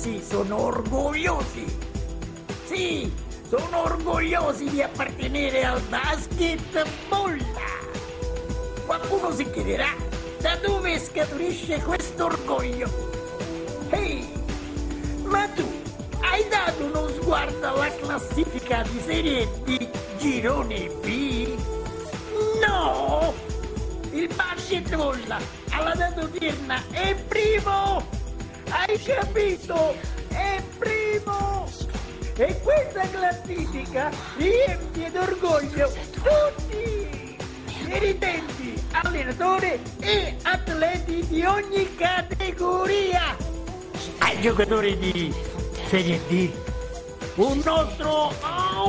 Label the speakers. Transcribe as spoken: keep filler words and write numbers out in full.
Speaker 1: tifosi sono orgogliosi. Sì, sono orgogliosi di appartenere al basketball. Qualcuno si chiederà da dove scaturisce questo orgoglio. Ehi, ma tu hai dato uno sguardo alla classifica di Serie D Girone B? No! Il basketball alla data odierna è primo! Hai capito? È primo! E questa classifica riempie d'orgoglio tutti! Dirigenti, allenatori e atleti di ogni categoria! Ai giocatori di Serie D, un nostro